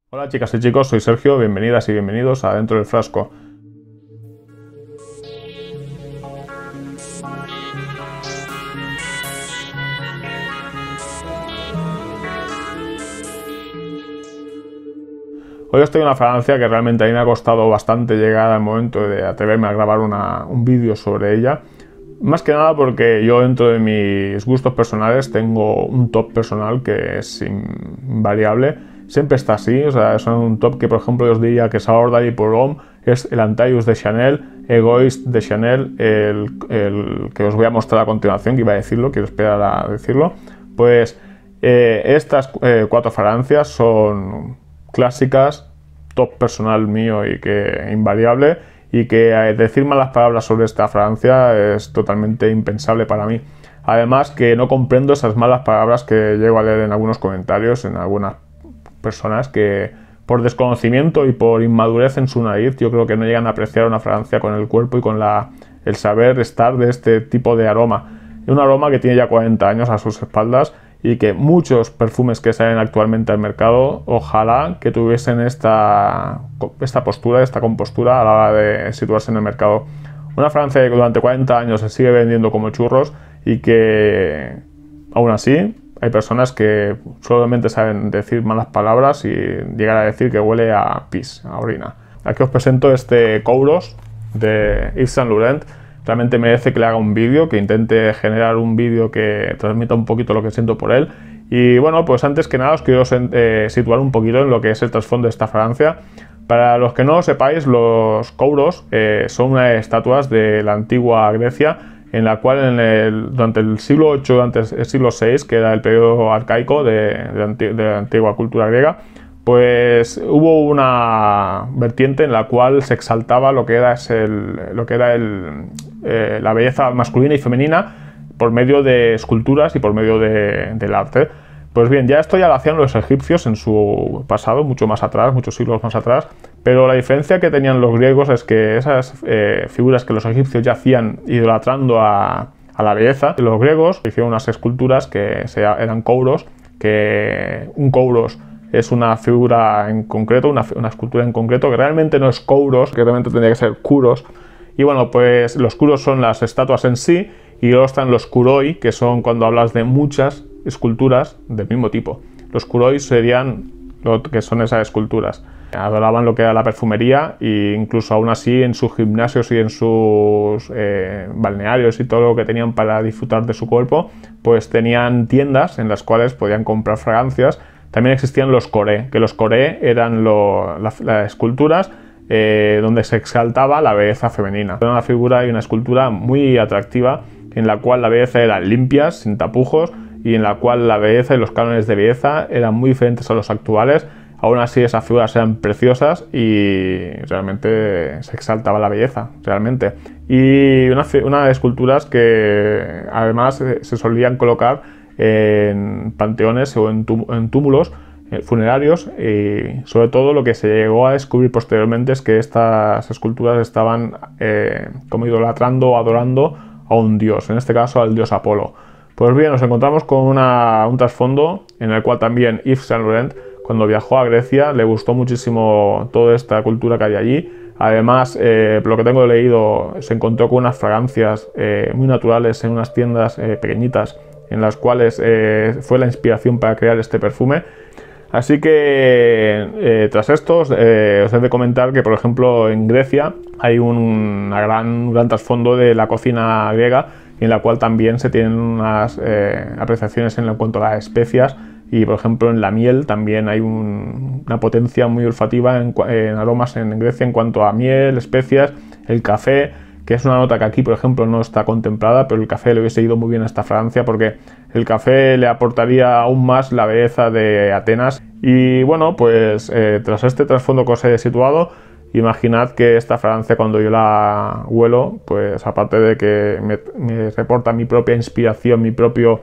Hola chicas y chicos, soy Sergio, bienvenidas y bienvenidos a Dentro del Frasco. Hoy os traigo una fragancia que realmente a mí me ha costado bastante llegar al momento de atreverme a grabar un vídeo sobre ella. Más que nada porque yo, dentro de mis gustos personales, tengo un top personal que es invariable. Siempre está así, o sea, es un top que, por ejemplo, yo os diría que Saor d'Ali pour Homme es el Antaeus de Chanel, Egoist de Chanel, el que os voy a mostrar a continuación, que iba a decirlo, quiero esperar a decirlo. Pues estas cuatro fragancias son clásicas, top personal mío y que invariable, y que decir malas palabras sobre esta fragancia es totalmente impensable para mí. Además, que no comprendo esas malas palabras que llego a leer en algunos comentarios, en algunas personas que por desconocimiento y por inmadurez en su nariz, yo creo que no llegan a apreciar una fragancia con el cuerpo y con el saber estar de este tipo de aroma. Un aroma que tiene ya 40 años a sus espaldas y que muchos perfumes que salen actualmente al mercado, ojalá que tuviesen esta postura, esta compostura a la hora de situarse en el mercado. Una fragancia que durante 40 años se sigue vendiendo como churros y que aún así hay personas que solamente saben decir malas palabras y llegar a decir que huele a pis, a orina. Aquí os presento este Kouros de Yves Saint Laurent. Realmente merece que le haga un vídeo, que intente generar un vídeo que transmita un poquito lo que siento por él. Y bueno, pues antes que nada os quiero situar un poquito en lo que es el trasfondo de esta fragancia. Para los que no lo sepáis, los Kouros son unas estatuas de la antigua Grecia, en la cual durante el siglo VIII, durante el siglo VI, que era el periodo arcaico de la antigua cultura griega, pues hubo una vertiente en la cual se exaltaba lo que era la belleza masculina y femenina por medio de esculturas y por medio del arte. Pues bien, esto ya lo hacían los egipcios en su pasado, mucho más atrás, muchos siglos más atrás, pero la diferencia que tenían los griegos es que esas figuras que los egipcios ya hacían idolatrando a la belleza, los griegos hicieron unas esculturas que eran kouros, que un kouros es una figura en concreto, una escultura en concreto, que realmente no es kouros, que realmente tendría que ser kuros. Y bueno, pues los kuros son las estatuas en sí, y luego están los kuroi, que son cuando hablas de muchas esculturas del mismo tipo. Los kuroi serían lo que son esas esculturas. Adoraban lo que era la perfumería, e incluso aún así en sus gimnasios y en sus balnearios y todo lo que tenían para disfrutar de su cuerpo, pues tenían tiendas en las cuales podían comprar fragancias. También existían los koré, que los koré eran las esculturas donde se exaltaba la belleza femenina. Era una figura y una escultura muy atractiva, en la cual la belleza era limpia, sin tapujos, y en la cual la belleza y los cánones de belleza eran muy diferentes a los actuales. Aún así, esas figuras eran preciosas y realmente se exaltaba la belleza, realmente. Y unas esculturas que además se solían colocar en panteones o en túmulos funerarios, y sobre todo lo que se llegó a descubrir posteriormente es que estas esculturas estaban como idolatrando o adorando a un dios, en este caso al dios Apolo. Pues bien, nos encontramos con un trasfondo en el cual también Yves Saint Laurent, cuando viajó a Grecia, le gustó muchísimo toda esta cultura que hay allí. Además, por lo que tengo leído, se encontró con unas fragancias muy naturales en unas tiendas pequeñitas, en las cuales fue la inspiración para crear este perfume. Así que tras esto os he de comentar que, por ejemplo, en Grecia hay un gran trasfondo de la cocina griega, en la cual también se tienen unas apreciaciones en cuanto a las especias, y por ejemplo en la miel también hay una potencia muy olfativa en aromas en Grecia en cuanto a miel, especias, el café, que es una nota que aquí, por ejemplo, no está contemplada, pero el café le hubiese ido muy bien a esta fragancia porque el café le aportaría aún más la belleza de Atenas. Y bueno, pues tras este trasfondo que os he situado, imaginad que esta fragancia, cuando yo la huelo, pues aparte de que me reporta mi propia inspiración, mi propio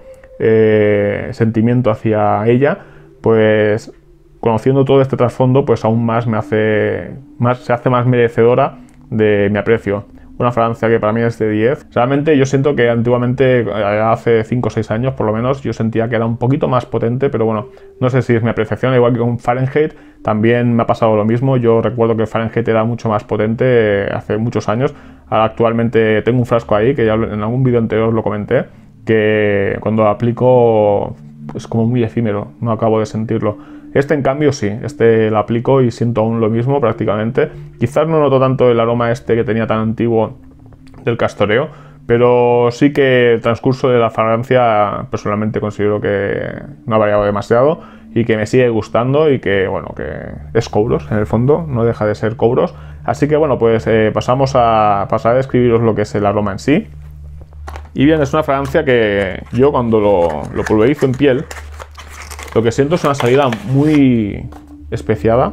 sentimiento hacia ella, pues conociendo todo este trasfondo, pues aún más se hace más merecedora de mi aprecio. una fragancia que para mí es de 10. Realmente yo siento que antiguamente, hace 5 o 6 años por lo menos, yo sentía que era un poquito más potente, pero bueno, no sé si es mi apreciación, igual que con Fahrenheit, también me ha pasado lo mismo. Yo recuerdo que Fahrenheit era mucho más potente hace muchos años. Ahora actualmente tengo un frasco ahí, que ya en algún vídeo anterior lo comenté, que cuando aplico es como muy efímero, no acabo de sentirlo. Este en cambio sí, este lo aplico y siento aún lo mismo prácticamente. Quizás no noto tanto el aroma este que tenía tan antiguo del castoreo, pero sí que el transcurso de la fragancia personalmente considero que no ha variado demasiado y que me sigue gustando y que, bueno, que es Kouros en el fondo, no deja de ser Kouros. Así que bueno, pues pasar a describiros lo que es el aroma en sí. Y bien, es una fragancia que yo cuando lo pulverizo en piel, lo que siento es una salida muy especiada.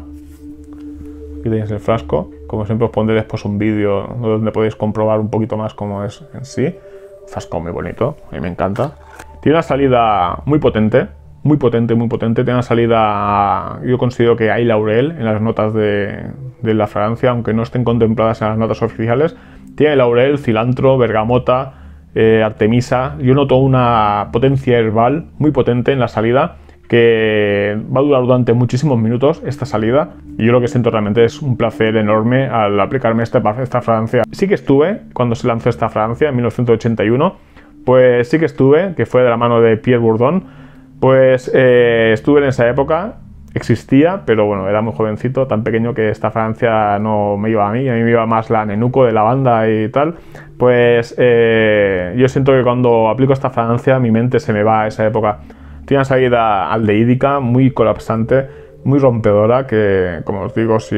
Aquí tenéis el frasco. Como siempre os pondré después un vídeo donde podéis comprobar un poquito más cómo es en sí. Un frasco muy bonito, a mí me encanta. Tiene una salida muy potente, muy potente, muy potente. Tiene una salida, yo considero que hay laurel en las notas de la fragancia, aunque no estén contempladas en las notas oficiales. Tiene laurel, cilantro, bergamota, artemisa. Yo noto una potencia herbal muy potente en la salida, que va a durar durante muchísimos minutos esta salida, y yo lo que siento realmente es un placer enorme al aplicarme esta fragancia. Sí que estuve, cuando se lanzó esta fragancia en 1981, pues sí que estuve, que fue de la mano de Pierre Bourdon, pues estuve en esa época, existía, pero bueno, era muy jovencito, tan pequeño que esta fragancia no me iba a mí me iba más la Nenuco de lavanda y tal. Pues yo siento que cuando aplico esta fragancia mi mente se me va a esa época. Tiene una salida aldehídica muy colapsante, muy rompedora, que como os digo, si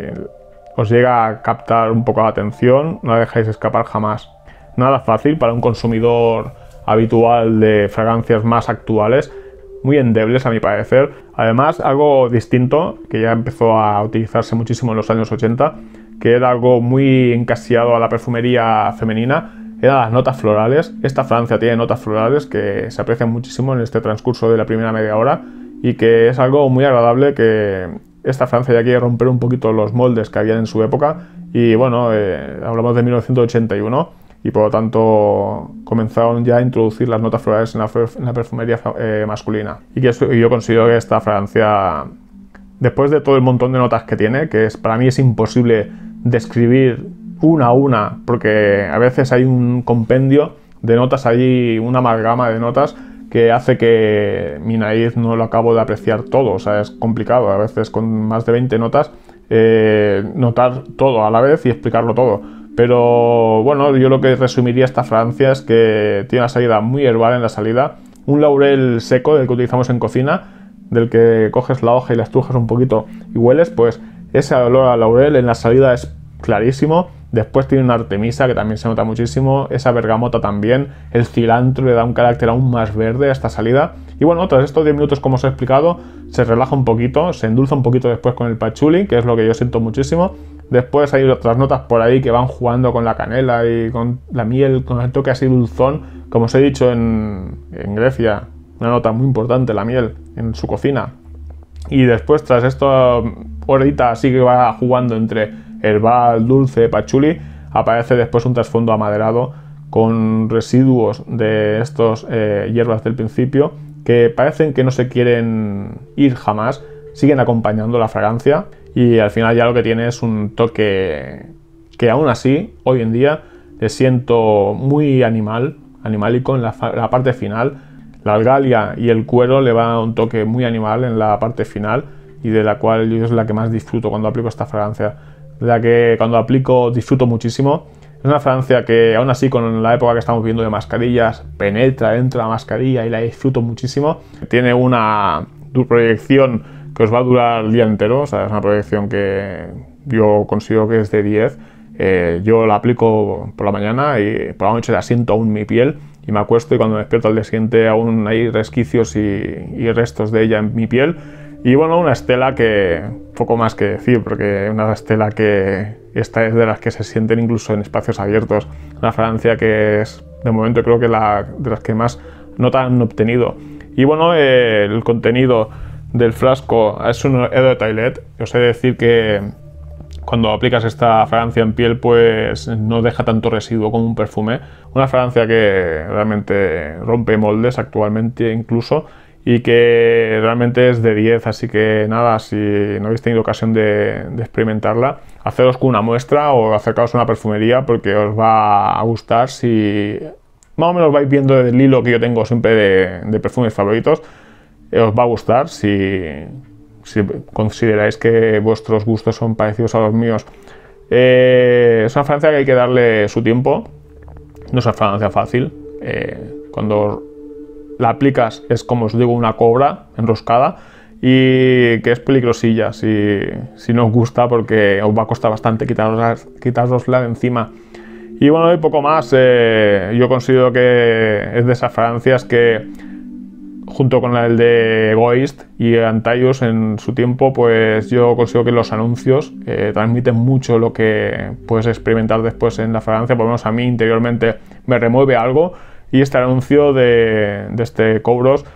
os llega a captar un poco la atención, no la dejáis escapar jamás. Nada fácil para un consumidor habitual de fragancias más actuales, muy endebles a mi parecer. Además, algo distinto, que ya empezó a utilizarse muchísimo en los años 80, que era algo muy encasillado a la perfumería femenina, eran las notas florales. Esta fragancia tiene notas florales que se aprecian muchísimo en este transcurso de la primera media hora y que es algo muy agradable, que esta fragancia ya quiere romper un poquito los moldes que había en su época. Y bueno, hablamos de 1981 y por lo tanto comenzaron ya a introducir las notas florales en la perfumería masculina. Y yo considero que esta fragancia, después de todo el montón de notas que tiene, que para mí es imposible describir una a una, porque a veces hay un compendio de notas allí, una amalgama de notas que hace que mi nariz no lo acabo de apreciar todo. O sea, es complicado a veces con más de 20 notas notar todo a la vez y explicarlo todo. Pero bueno, yo lo que resumiría esta fragancia es que tiene una salida muy herbal en la salida, un laurel seco del que utilizamos en cocina, del que coges la hoja y la estrujas un poquito y hueles, pues ese olor a laurel en la salida es clarísimo. Después tiene una artemisa que también se nota muchísimo, esa bergamota también, el cilantro le da un carácter aún más verde a esta salida. Y bueno, tras estos 10 minutos, como os he explicado, se relaja un poquito, se endulza un poquito después con el patchouli, que es lo que yo siento muchísimo. Después hay otras notas por ahí que van jugando con la canela y con la miel, con el toque así dulzón. Como os he dicho, en Grecia, una nota muy importante, la miel, en su cocina. Y después, tras esta horita así que va jugando entre herbal, dulce, patchouli, aparece después un trasfondo amaderado con residuos de estos hierbas del principio que parecen que no se quieren ir jamás, siguen acompañando la fragancia y al final ya lo que tiene es un toque que aún así, hoy en día, le siento muy animálico en la parte final. La algalia y el cuero le van a un toque muy animal en la parte final y de la cual yo es la que más disfruto cuando aplico esta fragancia. La que cuando aplico disfruto muchísimo. Es una fragancia que aún así con la época que estamos viviendo de mascarillas penetra dentro de la mascarilla y la disfruto muchísimo. Tiene una proyección que os va a durar el día entero, o sea, es una proyección que yo considero que es de 10. Yo la aplico por la mañana y por la noche la siento aún mi piel y me acuesto y cuando me despierto al día siguiente aún hay resquicios y restos de ella en mi piel. Y bueno, una estela que poco más que decir, porque una estela que esta es de las que se sienten incluso en espacios abiertos. Una fragancia que es, de momento, creo que de las que más nota han obtenido. Y bueno, el contenido del frasco es un Eau de Toilette. Os he de decir que cuando aplicas esta fragancia en piel, pues no deja tanto residuo como un perfume. Una fragancia que realmente rompe moldes actualmente incluso, y que realmente es de 10, así que nada, si no habéis tenido ocasión de experimentarla, haceros con una muestra o acercaros a una perfumería, porque os va a gustar. Si más o menos vais viendo el hilo que yo tengo siempre de perfumes favoritos, os va a gustar si consideráis que vuestros gustos son parecidos a los míos. Es una fragancia que hay que darle su tiempo, no es una fragancia fácil. Cuando la aplicas es, como os digo, una cobra enroscada, y que es peligrosilla si no os gusta, porque os va a costar bastante quitárosla de encima. Y bueno, y poco más. Yo considero que es de esas fragancias que, junto con el de Egoist y Antaios en su tiempo, pues yo considero que los anuncios transmiten mucho lo que puedes experimentar después en la fragancia. Por lo menos a mí interiormente me remueve algo, y este anuncio de este Kouros,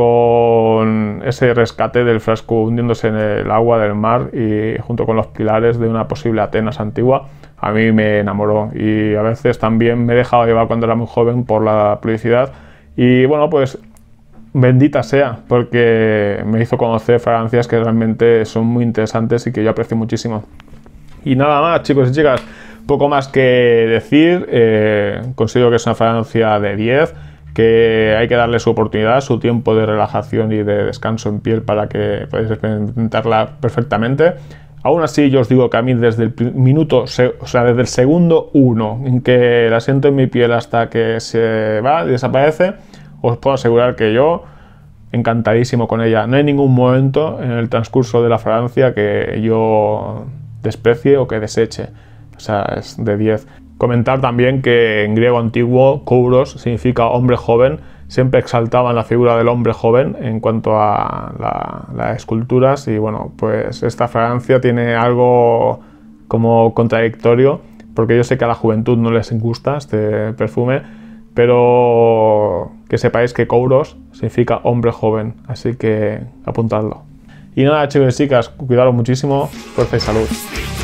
con ese rescate del frasco hundiéndose en el agua del mar y junto con los pilares de una posible Atenas antigua, a mí me enamoró. Y a veces también me he dejado llevar cuando era muy joven por la publicidad, y bueno, pues bendita sea, porque me hizo conocer fragancias que realmente son muy interesantes y que yo aprecio muchísimo. Y nada más, chicos y chicas, poco más que decir. Considero que es una fragancia de 10, que hay que darle su oportunidad, su tiempo de relajación y de descanso en piel para que podáis experimentarla perfectamente. Aún así, yo os digo que a mí desde el minuto, o sea, desde el segundo 1 en que la siento en mi piel hasta que se va y desaparece, os puedo asegurar que yo encantadísimo con ella. No hay ningún momento en el transcurso de la fragancia que yo desprecie o que deseche. O sea, es de 10. Comentar también que en griego antiguo Kouros significa hombre joven. Siempre exaltaban la figura del hombre joven en cuanto a las esculturas, y bueno, pues esta fragancia tiene algo como contradictorio, porque yo sé que a la juventud no les gusta este perfume, pero que sepáis que Kouros significa hombre joven, así que apuntadlo. Y nada, chicos y chicas, cuidaros muchísimo, fuerza y salud.